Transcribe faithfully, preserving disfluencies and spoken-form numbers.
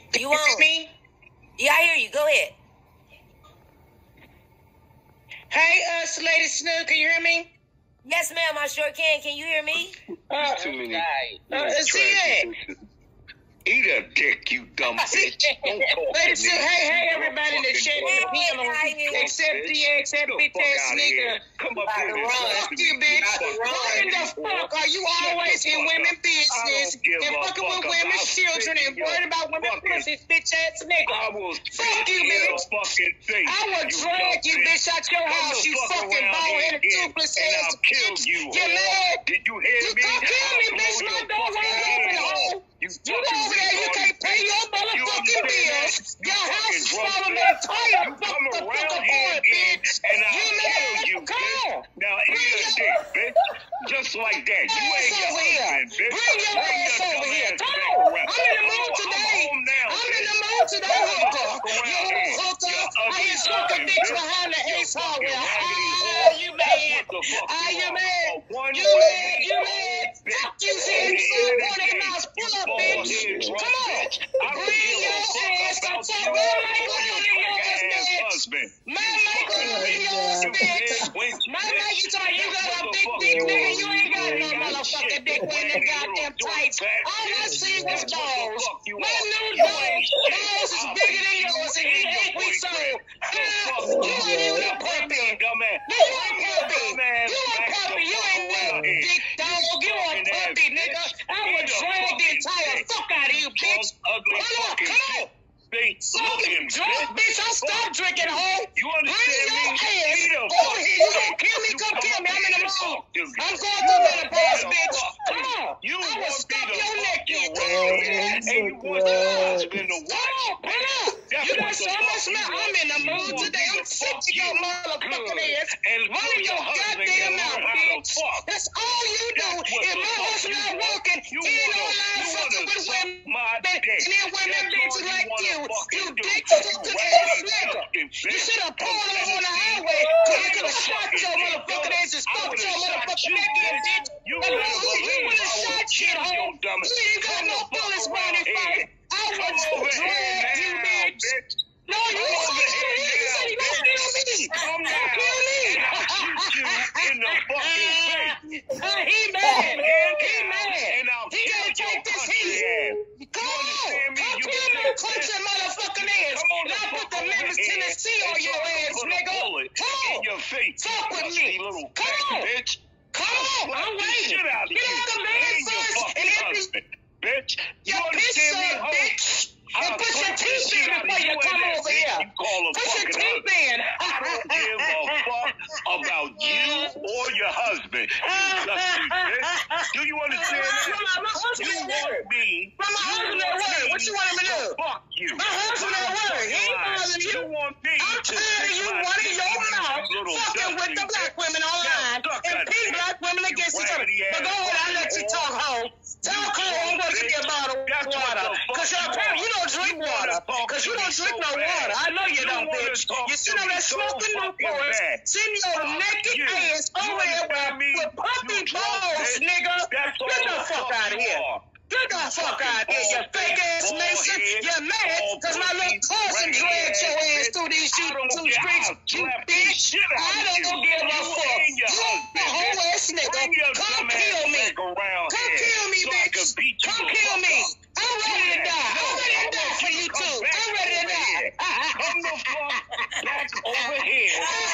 You won't. Me? Yeah, I hear you. Go ahead. Hey, us, Lady Snook, can you hear me? Yes, ma'am, I sure can. Can you hear me? Uh, Too many. Uh, see it. Eat a dick, you dumb bitch. Don't talk Lady to Snook, me. hey, hey, everybody in the chat and the people, except the except bitch ass nigga. Come up here and Fuck you, bitch. Why in the fuck are you always in women business and fucking with women's children and worried about women pussies, bitch ass nigga? I will Fuck you, bitch. I will drag you, bitch, out your house, you fucking bald-headed, toothless ass bitch. You mad? Did you hear You me? come kill me, bitch. My door wide open, hoe. You over there, you can't pay your motherfucking bills. Your house is falling entire fucking apart, bitch. And I'll You kill mad? you, Come bitch. on. Now eat a dick, bitch. Just like that. You ain't your husband, bitch. Bring your ass over here. Come on. I'm in the mood today. I'm in the mood today, hooker. You hooker. I hear sucking dicks behind the ace hardware. Ah, you mad? Ah, you mad? You mad? You mad? Fuck you, Sam. One of them mouths full up, bitch. Come on. Bring your ass up. Fuck my Michael in yours, bitch. My Michael in yours, bitch. My Michael told you got a big dick, nigga. You ain't got no motherfucking dick when the goddamn tights. All I see was balls. My new dog, balls is bigger than yours, and he ain't we sold. You ain't even a puppy. You a puppy. You a puppy. You ain't no dick dog. You a puppy, nigga. I would drag the entire fuck out of you, bitch. Come on, come on. Fucking drunk, bitch. I stopped drinking, hoe. You Bring understand your me? ass Eat a over here. You gonna kill me? Come kill me. I'm in the mood. I'm going through menopause, bitch. Come on. You I will want me stop to your fuck neck your in. Come wife, on, bitch. and you want your husband to Come watch. on, pull up. That's You what got the so fuck much you mouth. want. I'm in the You mood want today. me I'm to sick fuck of your you motherfucking good. ass. And Run kill your your husband goddamn and mouth, learn how to bitch. fuck. That's all you do. That's what If the my fuck husband you not want. working, You he ain't wanna- online you fucking wanna with suck women. my And dick. then women That's bitches all you like wanna you. fucking You do. dick You sucking wet ass me nigga. fucking You bitch. should have pulled From up on the Tennessee. highway. Cause I Eat could a have shot fucking your dick, motherfucking yo. ass and I stuck would've your shot motherfucking you, neck in, bitch. bitch. You But better no, you believe would have I shot would shit, kill hoe. your dumb You ain't got Come no the fuck bullets around running here. fight. I Come would over here drag you, now, bitch. bitch. No, you Come over said here you said he gonna now, kill me. Come Don't now, kill me. and I'll shoot you in the fucking face. Uh, he mad. Come He here now, mad. and I'll He kill gotta your take this country heat. ass. Come on. understand me? Come You kill get my this, country bitch? motherfucking ass. Come on And the I put fuck the over Memphis, here Tennessee on and your try to ass, put a nigga. bullet Come in on. your face, you Fuck with dusty me. little Come fat on. bitch. Come on. Slap I'm the waiting. shit out of Get you. out the bed And your first fucking and empty husband, bitch. You your piss understand me, up, hoe? bitch. And I'll put your slap the teeth shit in out of before you and come that over bitch here. You call a Put your fucking teeth husband. in. I don't give a fuck about you or your husband. You dusty bitch. Do you understand that? You want me. From my husband at work. What you want him to do? Fuck you. My husband at work. He ain't bothering you. You want me I'm to tired of stick you my running dick your in you, mouth, you little fucking with dusty the black bitch. women online Now, suck and that pit dick. black women You against each other. raggedy But go ass ahead, I'll let you fucking talk, hoe. Tell Cole I'm going to give you a bottle of That's what water. the fuck Because you apparently you are. don't drink You wanna water. talk Because you to don't me drink so no bad. water. I know you You don't, wanna bitch. talk You to sit on me that so smoking fucking Newport, bad. sitting your Fuck naked you. ass You over there understand me? with puppy You drunk balls, bitch. nigga. That's all Get the the fuck fuck out of you here. are. Get the fuck out of here, you fake ass Mason. You're mad because my little cousin dragged your ass through these two streets, you bitch. I don't give a fuck. You a whole ass nigga. Come kill me. Come kill me, bitch. Come kill me. I'm ready to die. I'm ready to die for you too. I'm ready to die. Come the fuck back over here.